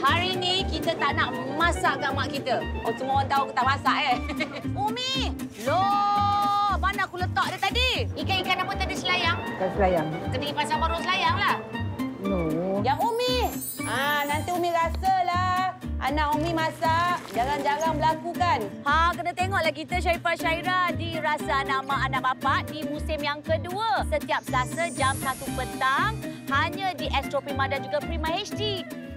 Hari ni kita tak nak masak kat mak kita. Oh, semua orang tahu kita tak masak Umi! Loh, mana aku letak dia tadi? Ikan-ikan apa tadi selayang? Ikan selayang. Kena pergi pasar baru selayang lah. No. Yang Umi! Nanti Umi rasalah. Anak Umi masak. Jarang-jarang berlaku kan? Kena tengoklah kita Sharifah Syaira di Rasa Anak Mak Anak Bapa di musim yang kedua. Setiap Selasa jam 1 petang. Hanya di Astro Prima dan juga Prima HD.